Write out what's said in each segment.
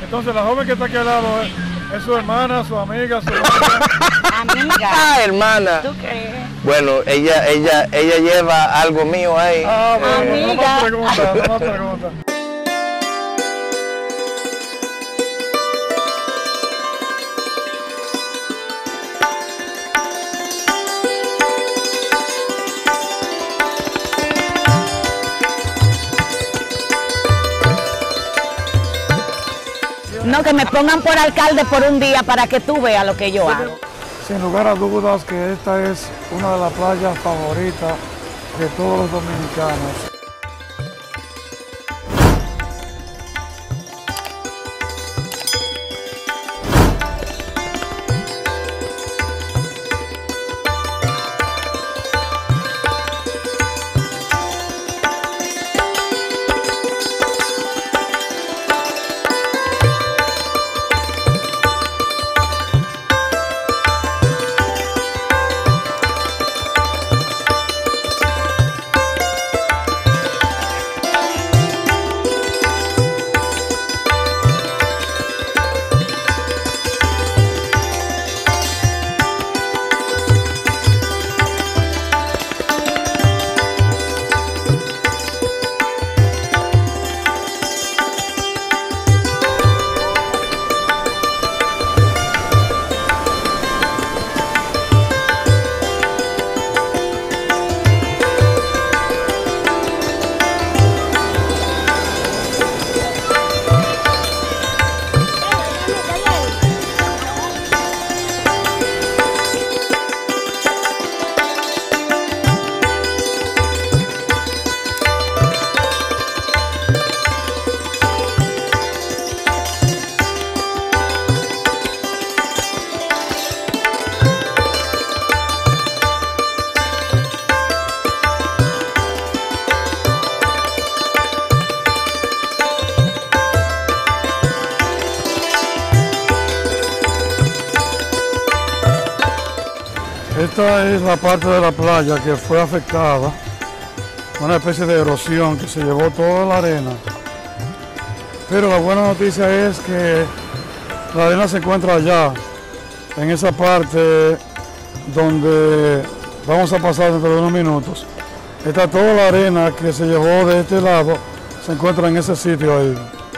Entonces la joven que está aquí al lado es su hermana, su amiga, su Amiga. Ah, hermana. ¿Tú crees? Bueno, ella lleva algo mío ahí. Ah, bueno, no Amiga. más preguntas, no más preguntas. No, que me pongan por alcalde por un día para que tú veas lo que yo hago. Sin lugar a dudas que esta es una de las playas favoritas de todos los dominicanos. Esta es la parte de la playa que fue afectada, una especie de erosión que se llevó toda la arena. Pero la buena noticia es que la arena se encuentra allá, en esa parte donde vamos a pasar dentro de unos minutos. Está toda la arena que se llevó de este lado, se encuentra en ese sitio ahí.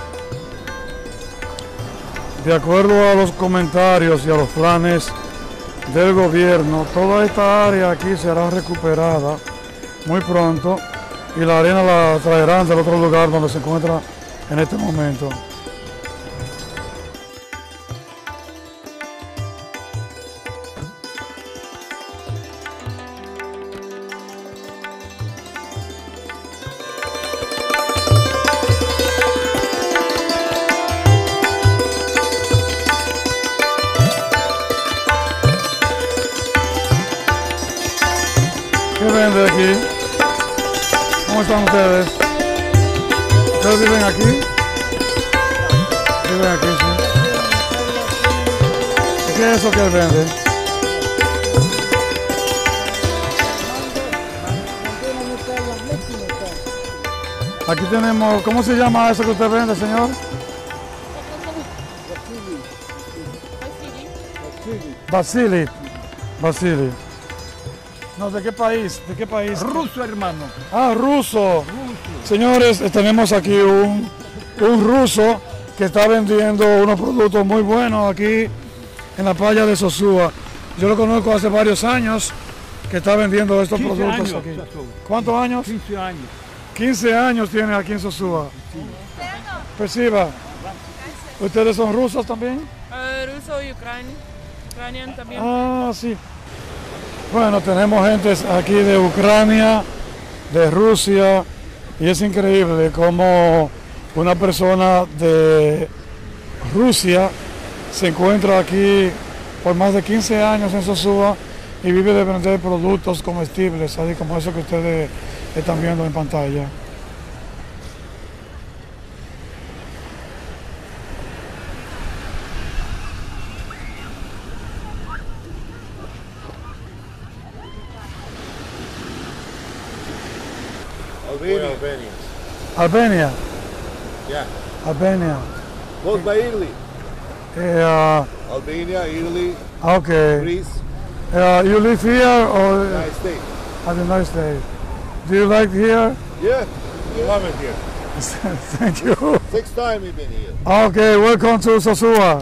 De acuerdo a los comentarios y a los planes del gobierno, toda esta área aquí será recuperada muy pronto y la arena la traerán del otro lugar donde se encuentra en este momento. ¿Qué vende aquí? ¿Cómo están ustedes? ¿Ustedes viven aquí? Viven aquí, sí. ¿Y qué es eso que él vende? Aquí tenemos, ¿cómo se llama eso que usted vende, señor? Vasily. Vasily. No, ¿de qué país? ¿De qué país? Ruso, hermano. Ah, ruso. Señores, tenemos aquí un ruso que está vendiendo unos productos muy buenos aquí en la playa de Sosúa. Yo lo conozco hace varios años que está vendiendo estos 15 productos años, aquí. pasó. ¿Cuántos años? 15 años. 15 años tiene aquí en Sosúa. Perciba. ¿Ustedes son rusos también? Ruso y ucraniano también. Ah, sí. Bueno, tenemos gente aquí de Ucrania, de Rusia, y es increíble cómo una persona de Rusia se encuentra aquí por más de 15 años en Sosúa y vive de vender productos comestibles, así como eso que ustedes están viendo en pantalla. Albania. Albania. Yeah. Albania. Close by Italy. Albania, Italy, Okay. Greece, You live here or United States. at the United States? Do you like here? Yeah, love it here. Thank you. 6 times we've been here. Okay, welcome to Sosúa.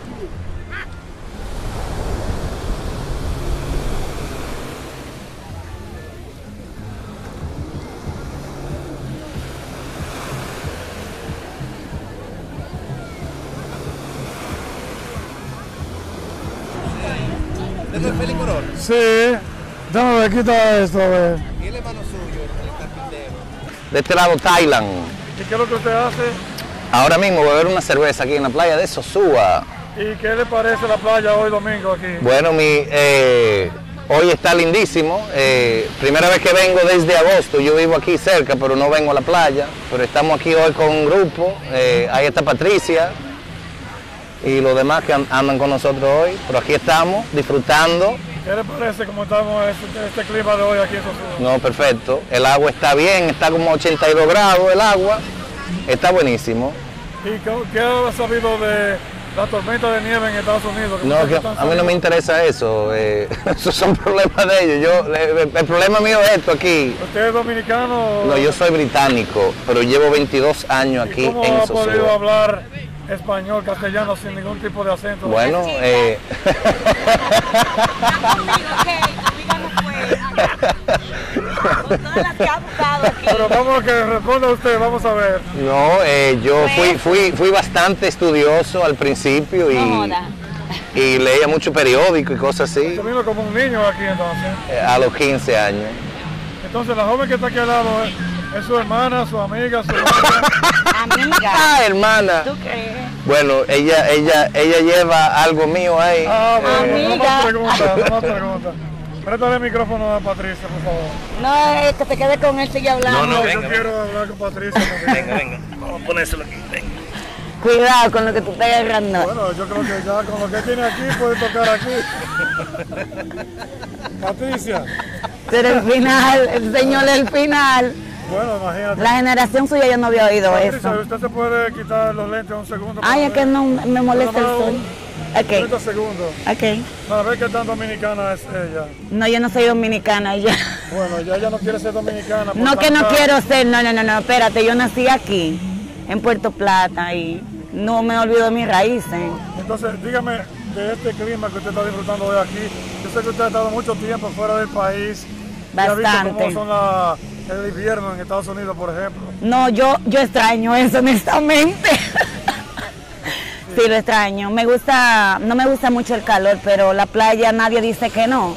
¿Usted es Félix Corona? Sí, déjame ver, quita esto, a ver. ¿Y el hermano suyo, el carpintero? De este lado, Thailand. ¿Y qué es lo que usted hace? Ahora mismo beber una cerveza aquí en la playa de Sosúa. ¿Y qué le parece la playa hoy domingo aquí? Bueno, hoy está lindísimo. Primera vez que vengo desde agosto. Yo vivo aquí cerca, pero no vengo a la playa. Pero estamos aquí hoy con un grupo. Ahí está Patricia y los demás que andan con nosotros hoy. Pero aquí estamos disfrutando. ¿Qué le parece cómo estamos este clima de hoy aquí en Sosúa? No, perfecto. El agua está bien, está como 82 grados el agua. Está buenísimo. ¿Y qué ha sabido de la tormenta de nieve en Estados Unidos? No, que a mí no me interesa eso. Esos son problemas de ellos. El problema mío es esto aquí. ¿Usted es dominicano? No, yo soy británico, pero llevo 22 años aquí ¿Cómo en ha podido Sosúa. hablar español, castellano sin ningún tipo de acento? Bueno, Pero vamos a que responda usted, vamos a ver. no, yo fui bastante estudioso al principio y leía mucho periódico y cosas así Usted vino como un niño aquí entonces. a los 15 años. Entonces la joven que está aquí al lado es su hermana, su amiga, su novia. Amiga, Ah, hermana. ¿tú crees? Bueno, ella lleva algo mío ahí. Ah, bueno, no Amiga. más preguntas, no más preguntas. Préstale el micrófono a Patricia, por favor. No, es que te quede con él sigue hablando. No, Yo venga, quiero hablar con Patricia. porque- Venga. Vamos a ponérselo aquí. Venga. Cuidado con lo que tú estás agarrando. Bueno, yo creo que ya con lo que tiene aquí puede tocar aquí. Patricia, Pero el final, el señor el final. bueno, imagínate. La generación suya yo no había oído Patricia, eso. usted se puede quitar los lentes un segundo. Ay, es que no me molesta el sol. 30 Ok, segundos. ok. Para ver qué tan dominicana es ella. No, yo no soy dominicana ya. Bueno, ya ella no quiere ser dominicana. por No que no tanta- quiero ser, no, espérate, yo nací aquí, en Puerto Plata, y no me olvido de mis raíces. Entonces, dígame de este clima que usted está disfrutando hoy aquí. Yo sé que usted ha estado mucho tiempo fuera del país. Y ha visto Bastante. cómo son el invierno en Estados Unidos, por ejemplo. No, yo extraño eso, honestamente. Sí, lo extraño. No me gusta mucho el calor, pero la playa nadie dice que no.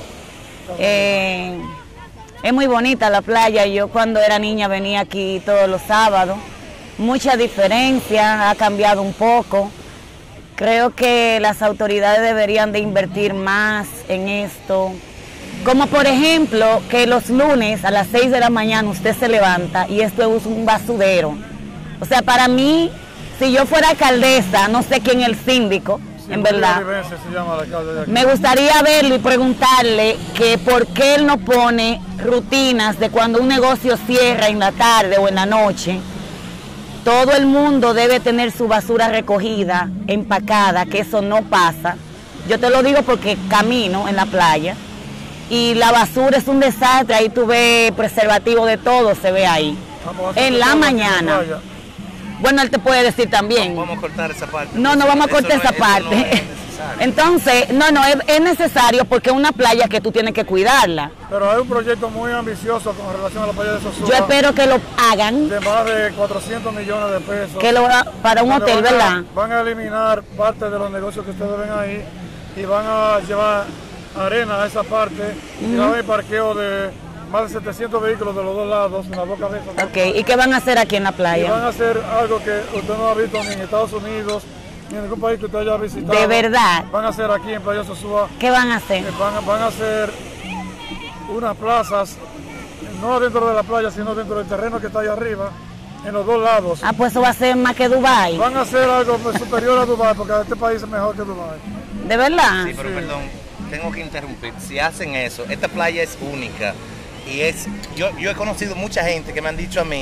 Es muy bonita la playa. Yo cuando era niña venía aquí todos los sábados. Mucha diferencia, ha cambiado un poco. Creo que las autoridades deberían de invertir más en esto. Como por ejemplo, que los lunes a las 6 de la mañana usted se levanta y esto es un basurero. O sea, para mí, si yo fuera alcaldesa, no sé quién es el síndico, Sí, en Julio verdad. Olivense se llama el alcalde de aquí. Me gustaría verlo y preguntarle que por qué él no pone rutinas de cuando un negocio cierra en la tarde o en la noche. Todo el mundo debe tener su basura recogida, empacada, que eso no pasa. Yo te lo digo porque camino en la playa y la basura es un desastre, ahí tú ves preservativo de todo, se ve ahí. Vamos a hacer En la todo aquí en mañana. playa. Bueno, él te puede decir también. Vamos a cortar esa parte. No, no vamos a Eso cortar no esa es- eso no parte. es necesario. Entonces, es necesario porque es una playa que tú tienes que cuidarla. Pero hay un proyecto muy ambicioso con relación a la playa de Sosúa. Yo espero que lo hagan, De más de 400 millones de pesos. para un Donde hotel, van a- ¿verdad? Van a eliminar parte de los negocios que ustedes ven ahí y van a llevar arena a esa parte y va a haber parqueo de más de 700 vehículos de los dos lados, una boca de esas. Ok, ¿y qué van a hacer aquí en la Y van playa? a hacer algo que usted no ha visto ni en Estados Unidos ni en ningún país que usted haya visitado. ¿De verdad? Van a hacer aquí en Playa Sosúa, ¿Qué van a hacer? van a hacer unas plazas, no dentro de la playa, sino dentro del terreno que está ahí arriba, en los dos lados. Ah, pues eso va a ser más que Dubái. Van a hacer algo pues, superior a Dubái, porque este país es mejor que Dubái. ¿De verdad? Sí, pero perdón, tengo que interrumpir. Si hacen eso, esta playa es única. Y yo he conocido mucha gente que me han dicho a mí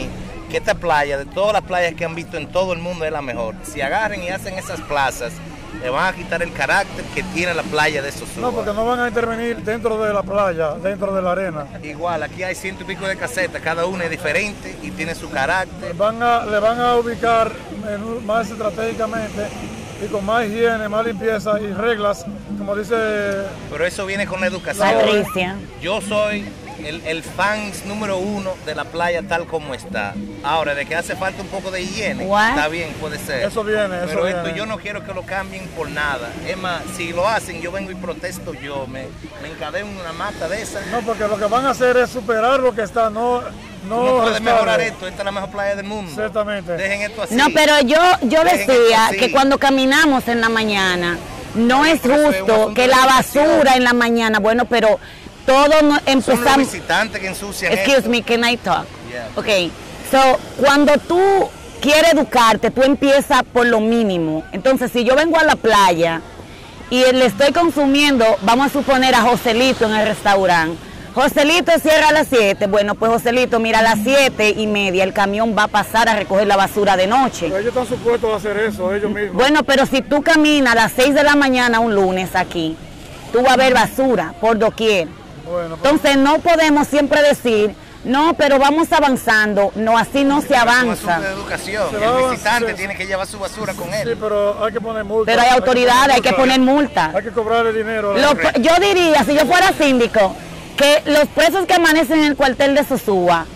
que esta playa, de todas las playas que han visto en todo el mundo, es la mejor. Si agarren y hacen esas plazas, le van a quitar el carácter que tiene la playa de Sosúa. No, porque no van a intervenir dentro de la playa, dentro de la arena. Igual, aquí hay 100 y pico de casetas, cada una es diferente y tiene su carácter. Le van a ubicar más estratégicamente y con más higiene, más limpieza y reglas, como dice... Pero eso viene con la educación. Patricia. Yo soy el fans número 1 de la playa tal como está. Ahora, de que hace falta un poco de higiene, What? está bien, puede ser. Eso viene, eso Pero esto viene. yo no quiero que lo cambien por nada. Es más, si lo hacen, yo vengo y protesto yo. Me encadeno en una mata de esas. No, porque lo que van a hacer es superar lo que está, no puede restarle. mejorar esto. Esta es la mejor playa del mundo. Exactamente. Dejen esto así. No, pero yo Dejen decía esto así. que cuando caminamos en la mañana, no es pero eso es un justo asunto que de la educación. basura en la mañana, bueno, pero todos Son los empezamos... visitantes que ensucian Excuse esto. me, can I talk? Yeah. Ok, so, cuando tú quieres educarte, tú empiezas por lo mínimo. Entonces, si yo vengo a la playa y le estoy consumiendo, vamos a suponer a Joselito en el restaurante. Joselito cierra a las 7. Bueno, pues Joselito, mira, a las 7:30 el camión va a pasar a recoger la basura de noche. Pero ellos están supuestos a hacer eso, ellos mismos. Bueno, pero si tú caminas a las 6 de la mañana un lunes aquí, tú vas a ver basura por doquier. Bueno, Entonces no podemos siempre decir, no, pero vamos avanzando. No, así no se Es un avanza. asunto de educación. Se va El a visitante avanzar. tiene que llevar su basura con sí, él. pero hay que poner multa. Pero hay autoridades, hay que poner multa. Hay que cobrarle dinero. Yo diría, si yo fuera síndico, que los presos que amanecen en el cuartel de Sosúa,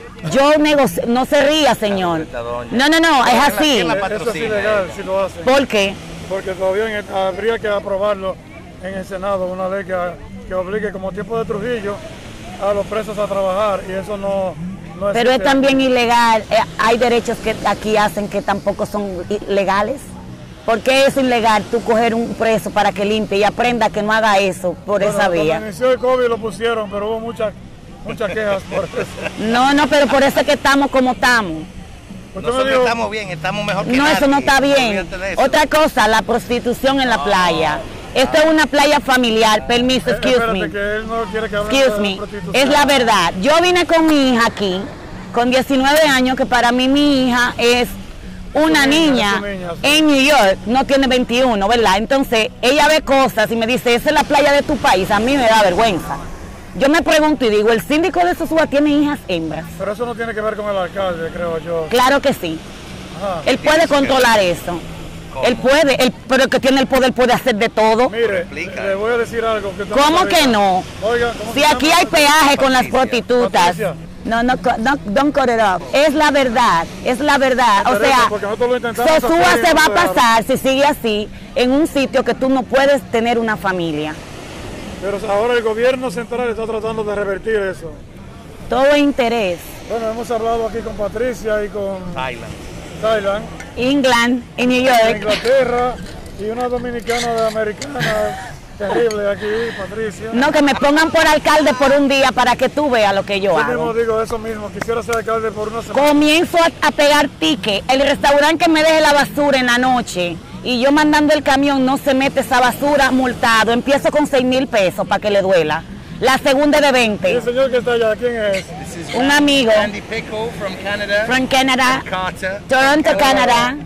no se ría, señor. No, es así. ¿Quién la Eso es patrocina ilegal ella? si lo hacen. ¿Por qué? Porque todavía habría que aprobarlo en el Senado, una ley que obligue, como tiempo de Trujillo, a los presos a trabajar, y eso no Pero es existe. también ilegal. Hay derechos que aquí hacen que tampoco son legales. ¿Por qué es ilegal tú coger un preso para que limpie y aprenda que no haga eso por Bueno, esa vía? Cuando inició el COVID lo pusieron, pero hubo muchas quejas por eso. No, pero por eso es que estamos como estamos. Usted me Nosotros dijo- estamos bien, estamos mejor que No, nadie. eso no está bien. Olvídate de eso. Otra cosa, la prostitución en la playa. Esta es una playa familiar. Permiso, excuse espérate, me. que él no quiere que hable Excuse de me. prostitución. Es la verdad. Yo vine con mi hija aquí, con 19 años, que para mí mi hija es una niña su niña, sí. en New York, no tiene 21, ¿verdad? Entonces, ella ve cosas y me dice, esa es la playa de tu país, a mí me da vergüenza. Yo me pregunto y digo, ¿el síndico de Sosúa tiene hijas hembras? Pero eso no tiene que ver con el alcalde, creo yo. Claro que sí. Ajá. Él puede controlar eso. Él puede, pero el que tiene el poder puede hacer de todo. Mire, explica. le voy a decir algo. Que usted ¿Cómo sabe. que no? Oiga, ¿cómo Si se aquí llama? hay peaje con las Patricia. prostitutas. Patricia. No, don't cut it up. Es la verdad, es la verdad. O Interesa, sea, porque nosotros lo intentamos Sosúa hacer y se no va a se dejaron. pasar, si sigue así, en un sitio que tú no puedes tener una familia. Pero ahora el gobierno central está tratando de revertir eso. Todo es interés. Bueno, hemos hablado aquí con Patricia y con Thailand. Thailand, England, en New de York. Inglaterra y una dominicana de americana terrible aquí, Patricia. No, que me pongan por alcalde por un día para que tú veas lo que yo Yo mismo hago. digo eso mismo, quisiera ser alcalde por una semana. Comienzo a pegar ticket. El restaurante que me deje la basura en la noche y yo mandando el camión no se mete esa basura, multado. Empiezo con 6,000 pesos para que le duela. La segunda de Y 20. el señor que está allá, ¿quién es? This is Un amigo. Andy Pickle from Canada. From Canada, Carter. Toronto, Canadá.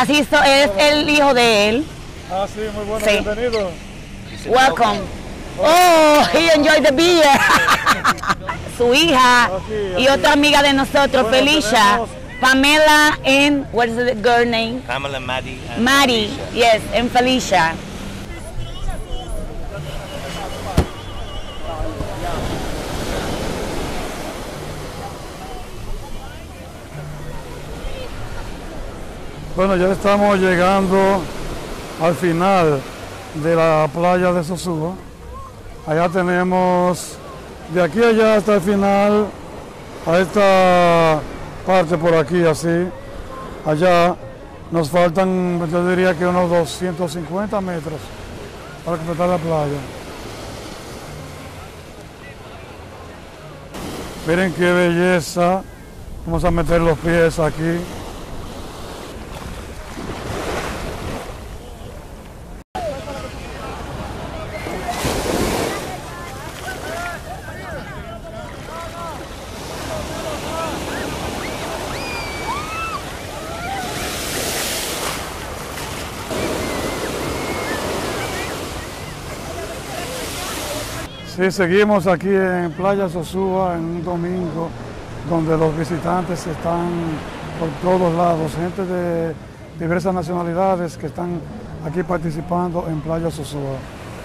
Es el hijo de él. Ah, sí, muy bueno, Sí. bienvenido. Welcome. Oh, he enjoyed the beer. Su hija Aquí, y aquí. otra amiga de nosotros, Bueno, Felicia, tenemos- Pamela and what's the girl name? Pamela, Maddie. and Mari, Alicia. yes, and Felicia. Bueno, ya estamos llegando al final de la playa de Sosúa. Allá tenemos, de aquí allá hasta el final, a esta parte por aquí así. Allá nos faltan, yo diría que unos 250 metros para completar la playa. Miren qué belleza. Vamos a meter los pies aquí. Sí, seguimos aquí en Playa Sosúa en un domingo donde los visitantes están por todos lados, gente de diversas nacionalidades que están aquí participando en Playa Sosúa.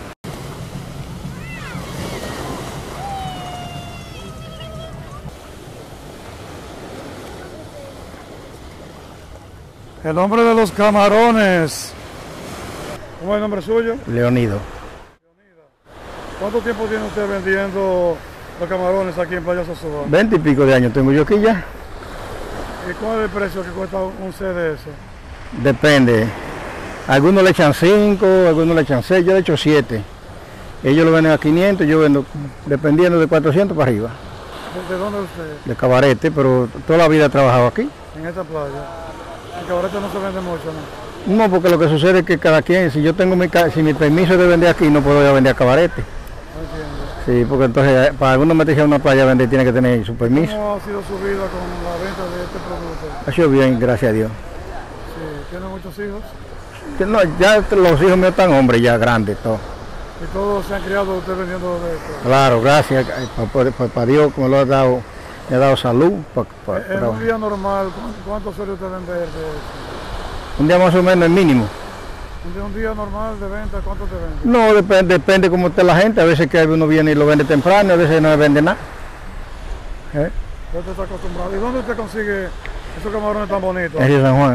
El hombre de los camarones. ¿Cómo es el nombre suyo? Leonido. ¿Cuánto tiempo tiene usted vendiendo los camarones aquí en Playa Sosúa? 20 y pico de años tengo yo aquí ya. ¿Y cuál es el precio que cuesta un set de eso? Depende. Algunos le echan 5, algunos le echan 6, yo le echo 7. Ellos lo venden a 500, yo vendo dependiendo de 400 para arriba. ¿De dónde es usted? De Cabarete, pero toda la vida he trabajado aquí. En esta playa. En Cabarete no se vende mucho, ¿no? No, porque lo que sucede es que cada quien, si yo tengo si mi permiso de vender aquí, no puedo ir a vender a Cabarete. No entiendo. Sí, porque entonces para algunos meterse a una playa a vender tiene que tener su permiso. ¿Cómo ha sido su vida con la venta de este producto? Ha sido bien, gracias a Dios. Sí. ¿Tiene muchos hijos? Que no, ya los hijos míos están hombres, ya grandes, todos. ¿Y todos se han criado usted vendiendo de esto? Claro, gracias para Dios, como lo ha dado, me ha dado salud. En un día normal, ¿cuánto suele usted vender de esto? Un día más o menos el mínimo. Un día normal de venta, ¿cuánto te vende? No, depende cómo esté la gente. A veces que uno viene y lo vende temprano, a veces no vende nada. Ya te está acostumbrado. ¿Y dónde usted consigue esos camarones tan bonitos? En Río San Juan.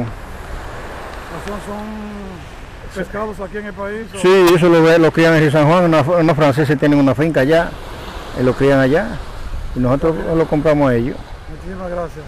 ¿Son pescados aquí en el país? ¿O? Sí, eso lo crían en Río San Juan. Unos franceses tienen una finca allá, y lo crían allá. Y nosotros lo compramos a ellos. Muchísimas gracias.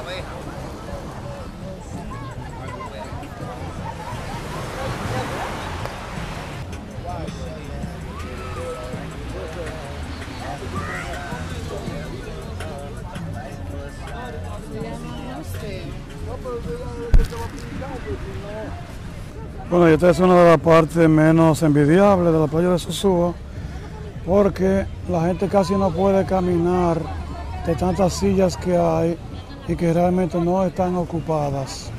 Bueno, y esta es una de las partes menos envidiables de la playa de Sosúa, porque la gente casi no puede caminar de tantas sillas que hay y que realmente no están ocupadas.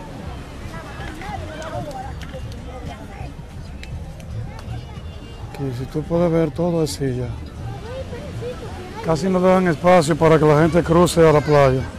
Aquí, si tú puedes ver, todo es silla. Casi no dan espacio para que la gente cruce a la playa.